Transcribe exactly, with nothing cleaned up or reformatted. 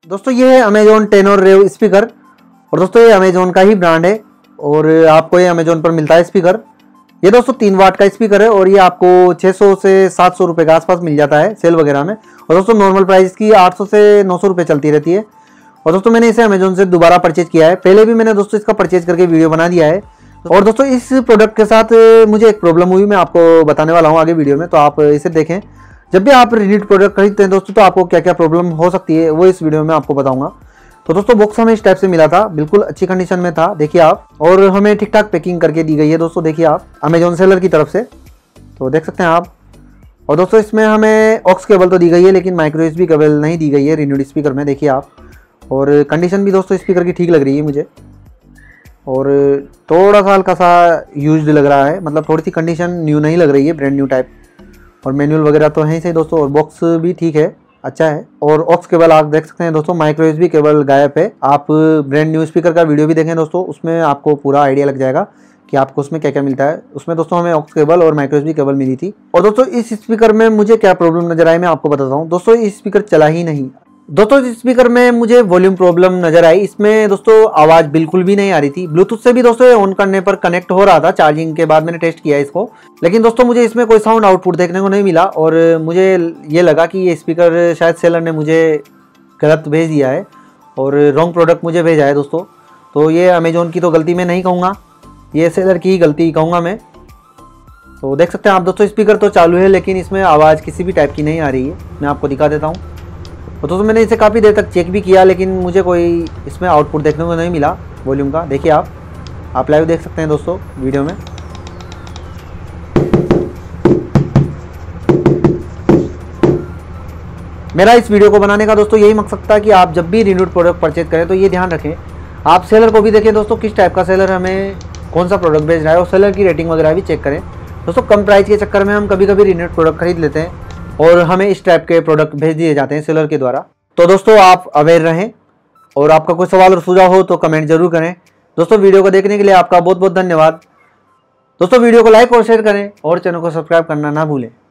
दोस्तों ये है अमेजोन टेनोर रेव स्पीकर और दोस्तों ये अमेजोन का ही ब्रांड है और आपको ये अमेजोन पर मिलता है स्पीकर। ये दोस्तों तीन वाट का स्पीकर है और ये आपको छह सौ से सात सौ रुपये के आसपास मिल जाता है सेल वगैरह में। और दोस्तों नॉर्मल प्राइस की आठ सौ से नौ सौ रुपये चलती रहती है। और दोस्तों मैंने इसे अमेजोन से दोबारा परचेज किया है, पहले भी मैंने दोस्तों इसका परचेज करके वीडियो बना दिया है। और दोस्तों इस प्रोडक्ट के साथ मुझे एक प्रॉब्लम हुई, मैं आपको बताने वाला हूँ आगे वीडियो में, तो आप इसे देखें। जब भी आप रिनीट प्रोडक्ट खरीदते हैं दोस्तों तो आपको क्या क्या प्रॉब्लम हो सकती है वो इस वीडियो में आपको बताऊंगा। तो दोस्तों बॉक्स हमें इस टाइप से मिला था, बिल्कुल अच्छी कंडीशन में था, देखिए आप। और हमें ठीक ठाक पैकिंग करके दी गई है दोस्तों, देखिए आप, अमेजोन सेलर की तरफ से, तो देख सकते हैं आप। और दोस्तों इसमें हमें ऑक्स केबल तो दी गई है लेकिन माइक्रो यूएसबी केबल नहीं दी गई है रिन्यूड स्पीकर में, देखिए आप। और कंडीशन भी दोस्तों स्पीकर की ठीक लग रही है मुझे, और थोड़ा सा हल्का सा यूज्ड लग रहा है, मतलब थोड़ी सी कंडीशन न्यू नहीं लग रही है, ब्रांड न्यू टाइप। और मैनुअल वगैरह तो है ही सही दोस्तों, और बॉक्स भी ठीक है, अच्छा है। और ऑक्स केबल आप देख सकते हैं दोस्तों, माइक्रो यूएसबी केबल गायब है। आप ब्रांड न्यू स्पीकर का वीडियो भी देखें दोस्तों, उसमें आपको पूरा आइडिया लग जाएगा कि आपको उसमें क्या क्या मिलता है। उसमें दोस्तों हमें ऑक्स केबल और माइक्रो यूएसबी केबल मिली थी। और दोस्तों इस स्पीकर में मुझे क्या प्रॉब्लम नजर आई मैं आपको बताता हूँ। दोस्तों इस स्पीकर चला ही नहीं। दोस्तों इस स्पीकर में मुझे वॉल्यूम प्रॉब्लम नजर आई, इसमें दोस्तों आवाज़ बिल्कुल भी नहीं आ रही थी। ब्लूटूथ से भी दोस्तों ऑन करने पर कनेक्ट हो रहा था, चार्जिंग के बाद मैंने टेस्ट किया इसको, लेकिन दोस्तों मुझे इसमें कोई साउंड आउटपुट देखने को नहीं मिला। और मुझे ये लगा कि ये स्पीकर शायद सेलर ने मुझे गलत भेज दिया है और रॉन्ग प्रोडक्ट मुझे भेजा है दोस्तों। तो ये अमेजोन की तो गलती मैं नहीं कहूँगा, ये सेलर की ही गलती कहूँगा मैं। तो देख सकते हैं आप दोस्तों, स्पीकर तो चालू है लेकिन इसमें आवाज़ किसी भी टाइप की नहीं आ रही है। मैं आपको दिखा देता हूँ। तो दोस्तों मैंने इसे काफ़ी देर तक चेक भी किया लेकिन मुझे कोई इसमें आउटपुट देखने को नहीं मिला वॉल्यूम का, देखिए आप आप लाइव देख सकते हैं दोस्तों वीडियो में। मेरा इस वीडियो को बनाने का दोस्तों यही मकसद था कि आप जब भी रिन्यूड प्रोडक्ट परचेज करें तो ये ध्यान रखें, आप सेलर को भी देखें दोस्तों, किस टाइप का सेलर हमें कौन सा प्रोडक्ट भेज रहा है, और सेलर की रेटिंग वगैरह भी चेक करें दोस्तों। कम प्राइस के चक्कर में हम कभी कभी रिन्यूड प्रोडक्ट खरीद लेते हैं और हमें इस टाइप के प्रोडक्ट भेज दिए जाते हैं सेलर के द्वारा। तो दोस्तों आप अवेयर रहें, और आपका कोई सवाल और सुझाव हो तो कमेंट जरूर करें। दोस्तों वीडियो को देखने के लिए आपका बहुत बहुत धन्यवाद। दोस्तों वीडियो को लाइक और शेयर करें और चैनल को सब्सक्राइब करना ना भूलें।